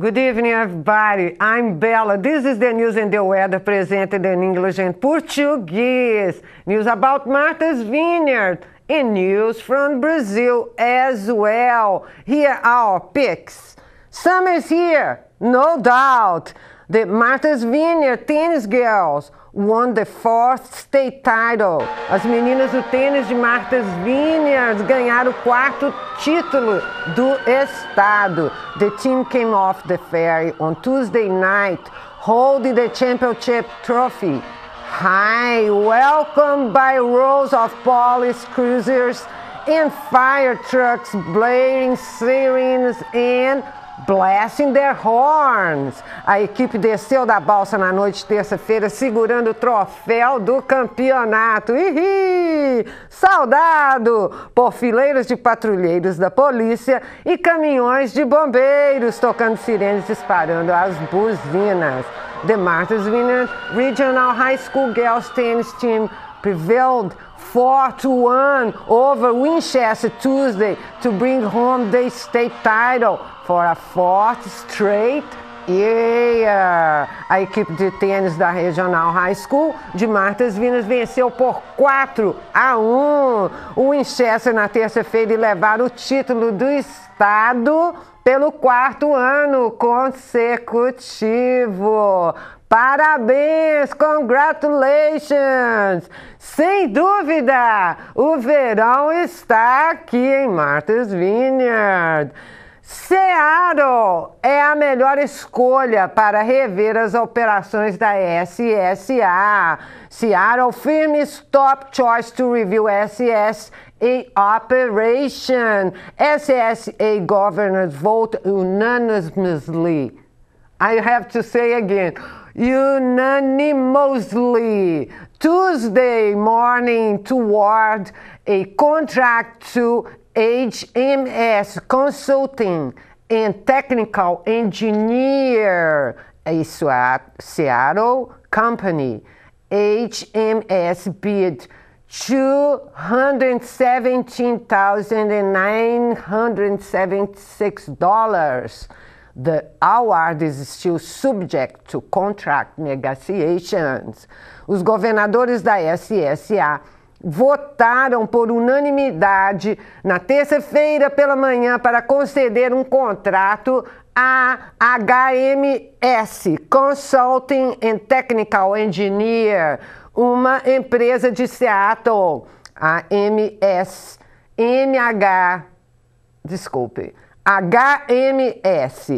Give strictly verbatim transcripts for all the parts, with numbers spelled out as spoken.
Good evening, everybody. I'm Bella. This is the news and the weather presented in English and Portuguese. News about Martha's Vineyard and news from Brazil as well. Here are our picks. Summer's here, no doubt. The Martha's Vineyard tennis girls won the fourth state title. As meninas do tênis de Martha's Vineyard ganharam o quarto título do estado. The team came off the ferry on Tuesday night, holding the championship trophy. Hi, welcomed by rows of police cruisers and fire trucks blaring sirens and blasting their horns. A equipe desceu da balsa na noite de terça-feira segurando o troféu do campeonato. Ihi! Saudado por fileiras de patrulheiros da polícia e caminhões de bombeiros tocando sirenes, disparando as buzinas. The Martha's Vineyard Regional High School Girls Tennis Team prevailed four to one over Winchester Tuesday to bring home the state title for a fourth straight year. A equipe de tênis da Regional High School de Martha's Vineyard venceu por quatro a um o Winchester na terça-feira e levaram o título do estado pelo quarto ano consecutivo. Parabéns, congratulations! Sem dúvida, o verão está aqui em Martha's Vineyard. Seattle é a melhor escolha para rever as operações da S S A. Seattle firms top choice to review S S A operation. S S A governors vote unanimously. I have to say again, unanimously, Tuesday morning toward a contract to H M S Consulting and Technical Engineer, a Seattle company. H M S bid two hundred seventeen thousand nine hundred seventy-six dollars. The award is still subject to contract negotiations. Os governadores da S S A votaram por unanimidade na terça-feira pela manhã para conceder um contrato à H M S Consulting and Technical Engineer, uma empresa de Seattle. A M S, M H, desculpe, H M S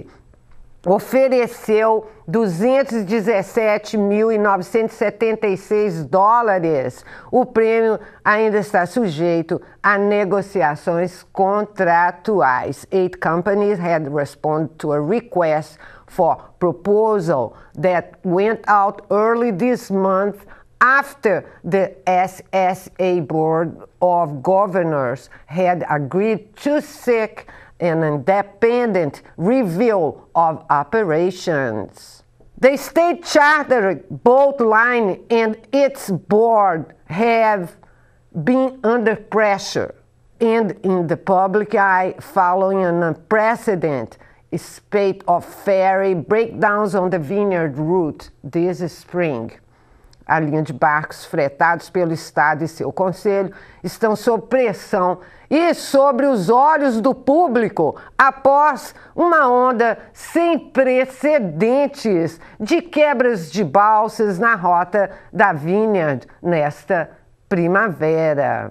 ofereceu duzentos e dezessete mil novecentos e setenta e seis dólares. O prêmio ainda está sujeito a negociações contratuais. Eight companies had responded to a request for proposal that went out early this month after the S S A Board of Governors had agreed to seek an independent review of operations. The state chartered boat line and its board have been under pressure and in the public eye following an unprecedented spate of ferry breakdowns on the Vineyard route this spring. A linha de barcos fretados pelo Estado e seu Conselho estão sob pressão e sobre os olhos do público após uma onda sem precedentes de quebras de balsas na rota da Vineyard nesta primavera.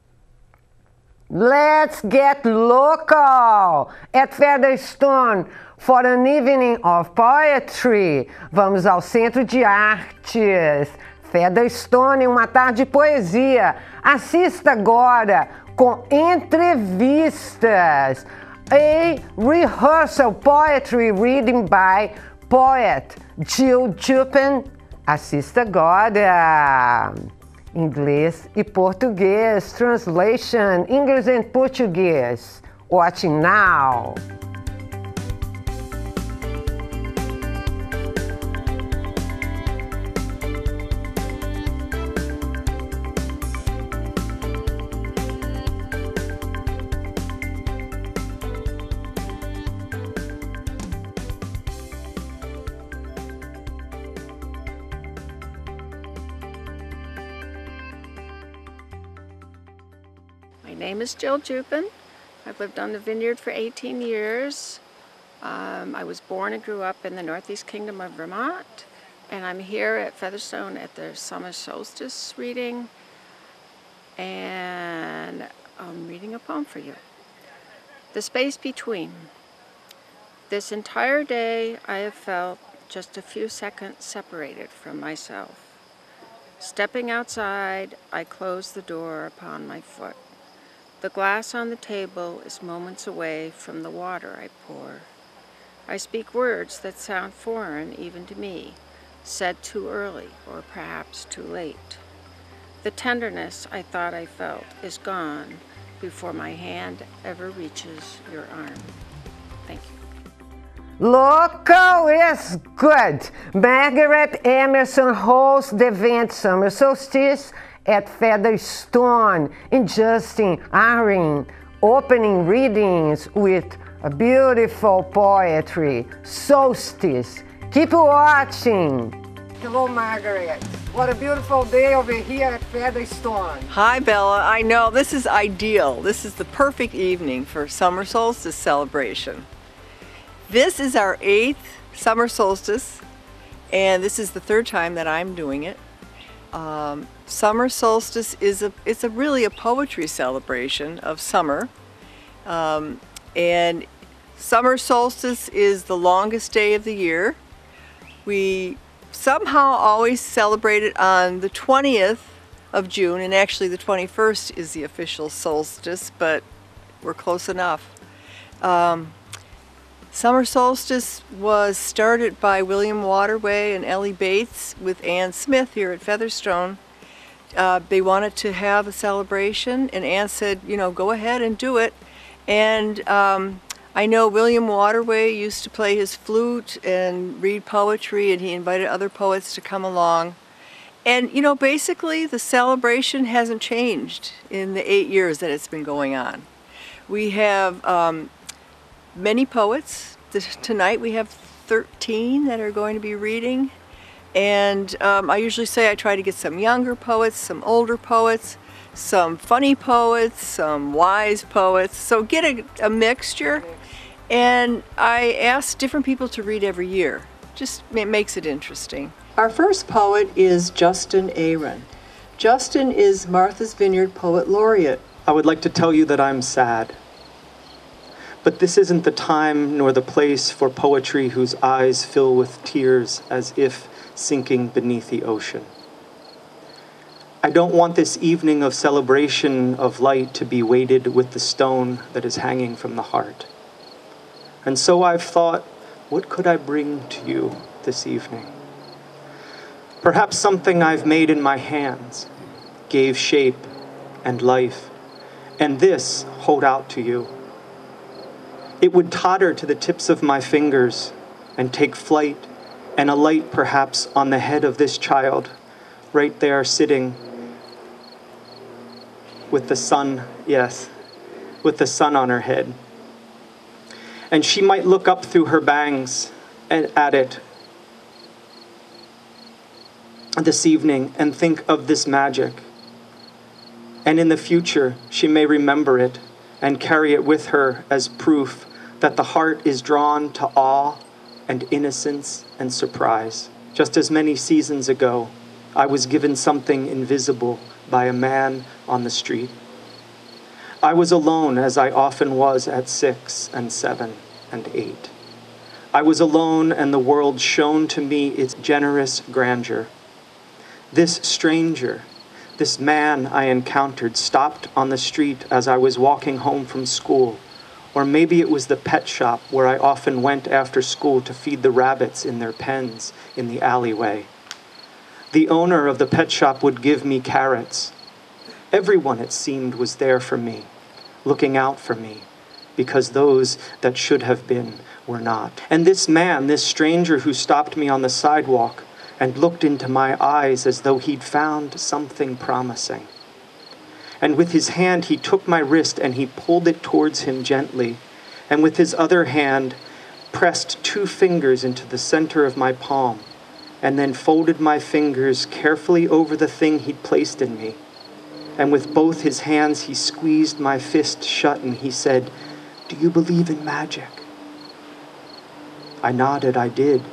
Let's get local at Featherstone for an evening of poetry. Vamos ao Centro de Artes Featherstone, uma tarde de poesia. Assista agora com entrevistas. A rehearsal poetry reading by poet Jill Chupin. Assista agora. Inglês e português. Translation, English and Portuguese. Watching now. name is Jill Jupin. I've lived on the vineyard for eighteen years. Um, I was born and grew up in the Northeast Kingdom of Vermont, and I'm here at Featherstone at the summer solstice reading, and I'm reading a poem for you. The Space Between. This entire day I have felt just a few seconds separated from myself. Stepping outside, I close the door upon my foot. The glass on the table is moments away from the water I pour. I speak words that sound foreign even to me, said too early or perhaps too late. The tenderness I thought I felt is gone before my hand ever reaches your arm. Thank you. Local is good. Margaret Emerson hosts the event Summer Solstice at Featherstone in Justin Arin, opening readings with a beautiful poetry, Solstice. Keep watching. Hello, Margaret. What a beautiful day over here at Featherstone. Hi, Bella. I know this is ideal. This is the perfect evening for summer solstice celebration. This is our eighth summer solstice, and this is the third time that I'm doing it. Um, summer solstice is a it's a really a poetry celebration of summer, um, and summer solstice is the longest day of the year. We somehow always celebrate it on the twentieth of June, and actually the twenty-first is the official solstice, but we're close enough. Um, Summer solstice was started by William Waterway and Ellie Bates with Ann Smith here at Featherstone. Uh, they wanted to have a celebration, and Ann said, you know, go ahead and do it. And um, I know William Waterway used to play his flute and read poetry, and he invited other poets to come along. And, you know, basically the celebration hasn't changed in the eight years that it's been going on. We have um, many poets. This, tonight we have thirteen that are going to be reading, and um, I usually say I try to get some younger poets, some older poets, some funny poets, some wise poets, so get a, a mixture. And I ask different people to read every year. Just it makes it interesting. Our first poet is Justin Aron. Justin is Martha's Vineyard Poet Laureate. I would like to tell you that I'm sad. But this isn't the time nor the place for poetry whose eyes fill with tears as if sinking beneath the ocean. I don't want this evening of celebration of light to be weighted with the stone that is hanging from the heart. And so I've thought, what could I bring to you this evening? Perhaps something I've made in my hands, gave shape and life, and this hold out to you. It would totter to the tips of my fingers and take flight and alight perhaps on the head of this child, right there sitting with the sun, yes, with the sun on her head. And she might look up through her bangs and at it this evening and think of this magic. And in the future, she may remember it and carry it with her as proof that the heart is drawn to awe and innocence and surprise. Just as many seasons ago, I was given something invisible by a man on the street. I was alone, as I often was at six and seven and eight. I was alone, and the world shone to me its generous grandeur. This stranger, this man I encountered, stopped on the street as I was walking home from school. Or maybe it was the pet shop where I often went after school to feed the rabbits in their pens in the alleyway. The owner of the pet shop would give me carrots. Everyone, it seemed, was there for me, looking out for me, because those that should have been were not. And this man, this stranger who stopped me on the sidewalk and looked into my eyes as though he'd found something promising. And with his hand, he took my wrist and he pulled it towards him gently. And with his other hand, pressed two fingers into the center of my palm, and then folded my fingers carefully over the thing he'd placed in me. And with both his hands, he squeezed my fist shut and he said, "Do you believe in magic?" I nodded, I did.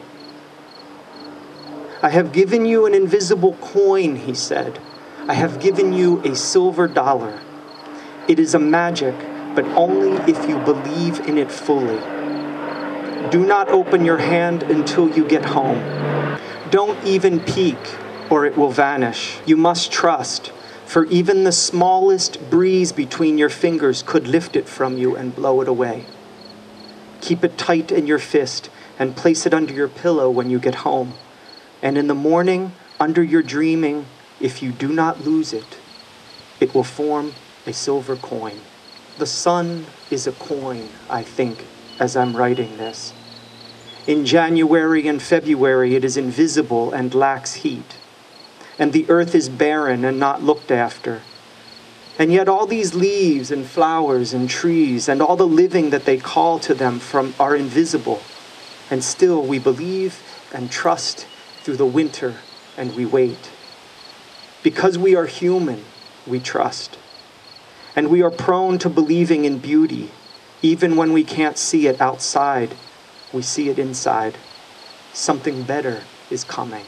"I have given you an invisible coin," he said. "I have given you a silver dollar. It is a magic, but only if you believe in it fully. Do not open your hand until you get home. Don't even peek, or it will vanish. You must trust, for even the smallest breeze between your fingers could lift it from you and blow it away. Keep it tight in your fist and place it under your pillow when you get home. And in the morning, under your dreaming, if you do not lose it, it will form a silver coin." The sun is a coin, I think, as I'm writing this. In January and February, it is invisible and lacks heat. And the earth is barren and not looked after. And yet all these leaves and flowers and trees and all the living that they call to them from are invisible. And still we believe and trust through the winter, and we wait. Because we are human, we trust. And we are prone to believing in beauty, even when we can't see it outside. We see it inside. Something better is coming.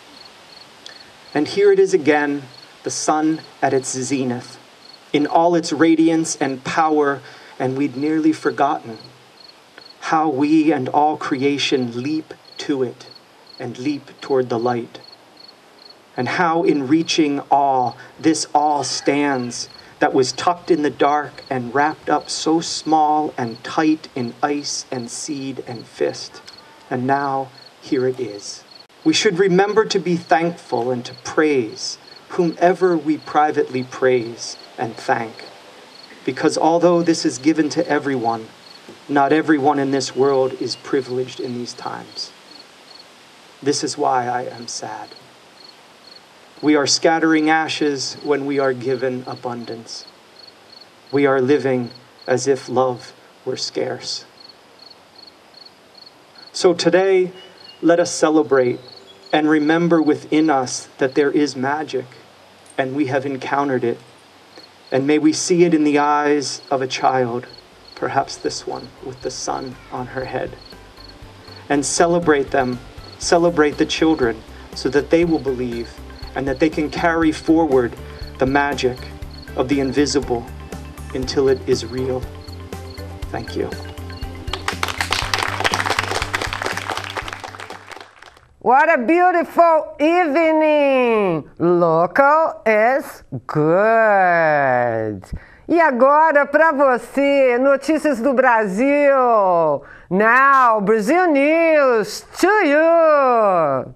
And here it is again, the sun at its zenith, in all its radiance and power, and we'd nearly forgotten how we and all creation leap to it and leap toward the light. And how in reaching awe, this awe stands, that was tucked in the dark and wrapped up so small and tight in ice and seed and fist. And now, here it is. We should remember to be thankful and to praise whomever we privately praise and thank. Because although this is given to everyone, not everyone in this world is privileged in these times. This is why I am sad. We are scattering ashes when we are given abundance. We are living as if love were scarce. So today, let us celebrate and remember within us that there is magic, and we have encountered it. And may we see it in the eyes of a child, perhaps this one with the sun on her head. And celebrate them, celebrate the children, so that they will believe and that they can carry forward the magic of the invisible until it is real. Thank you. What a beautiful evening! Local is good. E agora para você, notícias do Brasil. Now, Brazil News to you.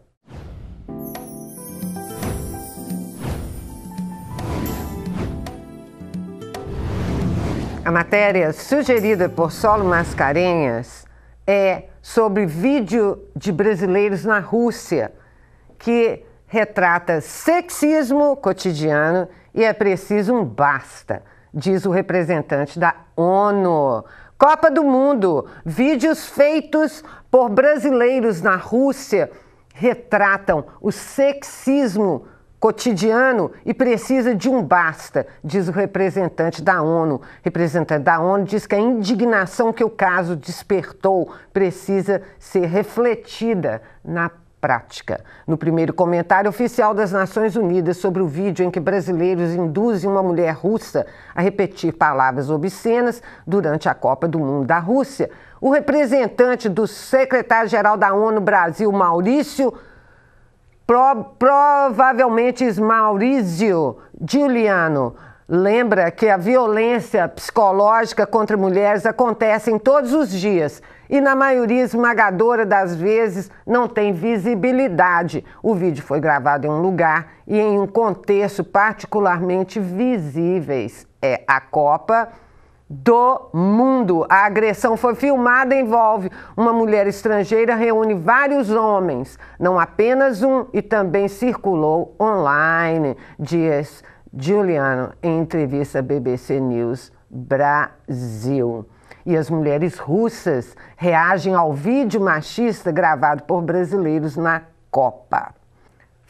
A matéria sugerida por Solo Mascarenhas é sobre vídeo de brasileiros na Rússia, que retrata sexismo cotidiano e é preciso um basta, diz o representante da ONU. Copa do Mundo, vídeos feitos por brasileiros na Rússia retratam o sexismo cotidiano e precisa de um basta, diz o representante da ONU. O representante da ONU diz que a indignação que o caso despertou precisa ser refletida na prática. No primeiro comentário oficial das Nações Unidas sobre o vídeo em que brasileiros induzem uma mulher russa a repetir palavras obscenas durante a Copa do Mundo da Rússia, o representante do secretário-geral da ONU Brasil, Maurício Pro, provavelmente Maurizio Giuliano, lembra que a violência psicológica contra mulheres acontece todos os dias e na maioria esmagadora das vezes não tem visibilidade. O vídeo foi gravado em um lugar e em um contexto particularmente visíveis. É a Copa do Mundo. A agressão foi filmada e envolve uma mulher estrangeira, reúne vários homens, não apenas um, e também circulou online, diz Giuliano em entrevista à B B C News Brasil. E as mulheres russas reagem ao vídeo machista gravado por brasileiros na Copa.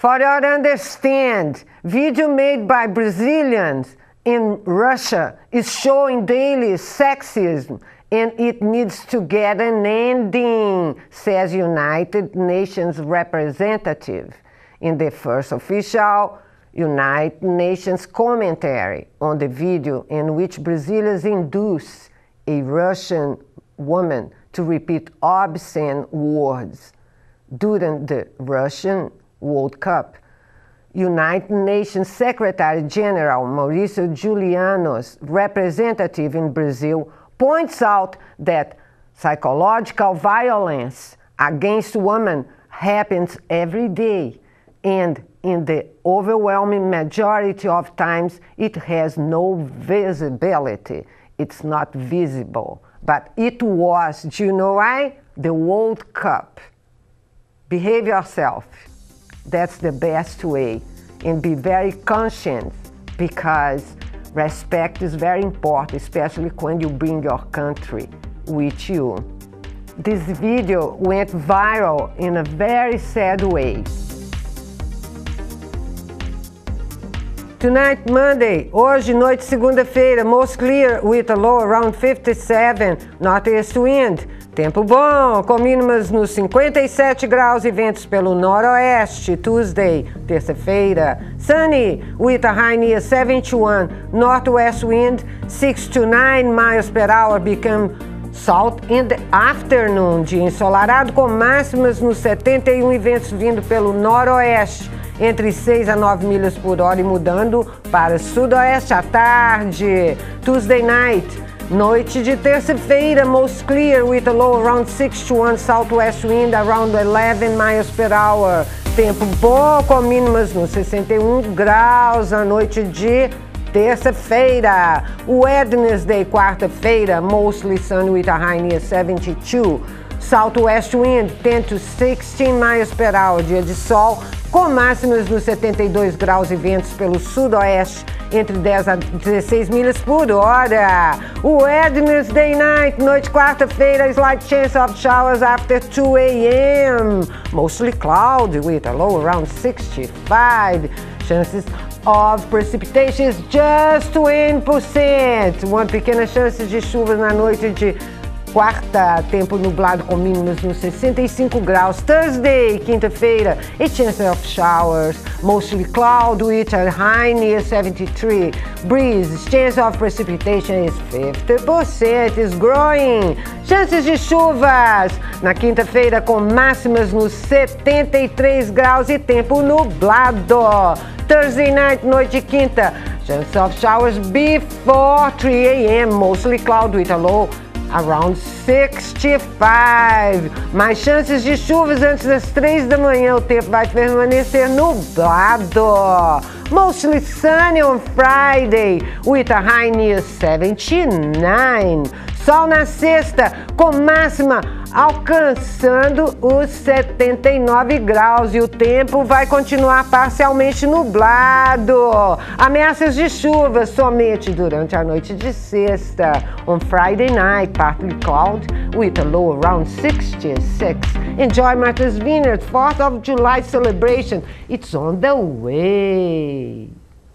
For your understand, video made by Brazilians in Russia is showing daily sexism and it needs to get an ending, says United Nations representative in the first official United Nations commentary on the video in which Brazilians induce a Russian woman to repeat obscene words during the Russian World Cup. United Nations Secretary General Mauricio Giuliano's representative in Brazil points out that psychological violence against women happens every day, and in the overwhelming majority of times it has no visibility. It's not visible. But it was, do you know why? The World Cup. Behave yourself. That's the best way. And be very conscious, because respect is very important, especially when you bring your country with you. This video went viral in a very sad way. Tonight, Monday, hoje, noite, segunda-feira, most clear with a low around fifty-seven, northeast wind. Tempo bom, com mínimas nos cinquenta e sete graus e ventos pelo noroeste. Tuesday, terça-feira. Sunny, with a high near seventy-one, northwest wind, six to nine miles per hour, become south in the afternoon. Dia ensolarado com máximas nos setenta e um e ventos vindo pelo noroeste, entre seis a nove milhas por hora e mudando para sudoeste à tarde. Tuesday night. Noite de terça-feira, most clear with a low around sixty-one, southwest wind around eleven miles per hour. Tempo bom com mínimas nos sessenta e um graus a noite de terça-feira. Wednesday, quarta-feira, mostly sunny with a high near seventy-two. Southwest wind ten to sixteen miles per hour. Dia de sol com máximas nos setenta e dois graus e ventos pelo sudoeste entre dez a dezesseis milhas por hora. Wednesday night, noite quarta-feira, slight chance of showers after two a m Mostly cloudy with a low around sixty-five. Chances of precipitation is just twenty percent. Uma pequena chance de chuvas na noite de quarta, tempo nublado com mínimas nos sessenta e cinco graus. Thursday, quinta-feira, a chance of showers, mostly cloud with a high near seventy-three. Breeze, chance of precipitation is fifty percent, is growing. Chances de chuvas na quinta-feira com máximas nos setenta e três graus e tempo nublado. Thursday night, noite de quinta, chance of showers before three a m, mostly cloud with a low around sixty-five. Mais chances de chuvas antes das três da manhã. O tempo vai permanecer nublado. Mostly sunny on Friday with a high near seventy-nine. Sol na sexta com máxima alcançando os setenta e nove graus e o tempo vai continuar parcialmente nublado. Ameaças de chuva somente durante a noite de sexta. On Friday night, partly cloud with a low around sixty-six. Enjoy Martha's Vineyard fourth of July celebration. It's on the way.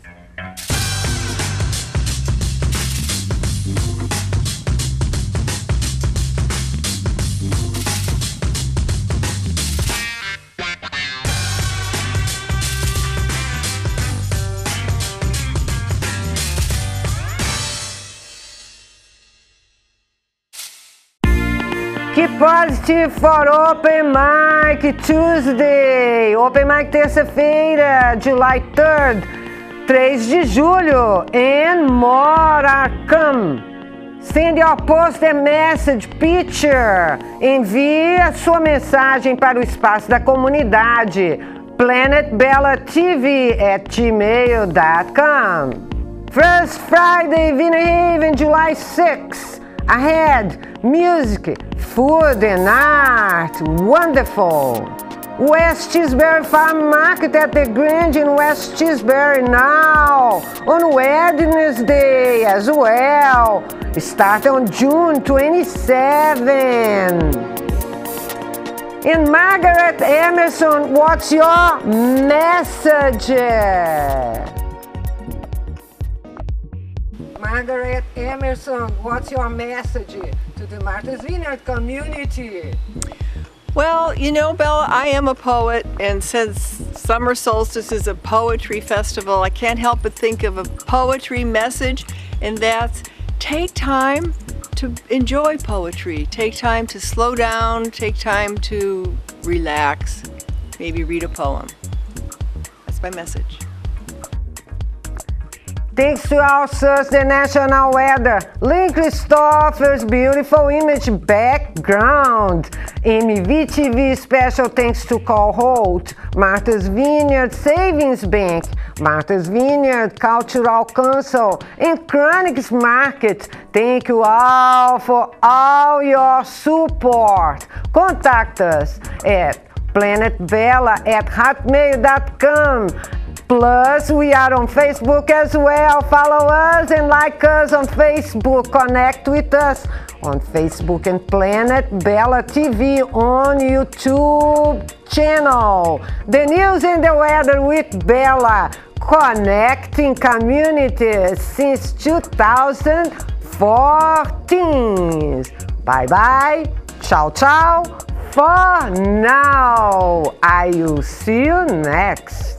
Keep positive for Open Mic Tuesday. Open Mic terça-feira, July third, três de julho. And more are come. Send your post a message picture. Envie a sua mensagem para o espaço da comunidade. planet bella t v at gmail dot com. First Friday, Vineyard Haven, July sixth. Ahead, music, food and art, wonderful. West Tisbury Farm Market at the Grange in West Tisbury now, on Wednesday as well. Start on June twenty-seventh. And Margaret Emerson, what's your message? Margaret Emerson, what's your message to the Martha's Vineyard community? Well, you know, Bella, I am a poet, and since Summer Solstice is a poetry festival, I can't help but think of a poetry message, and that's take time to enjoy poetry. Take time to slow down, take time to relax, maybe read a poem. That's my message. Thanks to our source, the national weather, Lynn Christopher's beautiful image background. M V T V special thanks to Cole Holt, Martha's Vineyard Savings Bank, Martha's Vineyard Cultural Council, and Chronics Market. Thank you all for all your support. Contact us at planetbella at hotmail dot com. Plus, we are on Facebook as well. Follow us and like us on Facebook. Connect with us on Facebook and Planet Bella T V on YouTube channel. The news and the weather with Bella, connecting communities since two thousand fourteen. Bye-bye. Ciao, ciao. For now, I will see you next.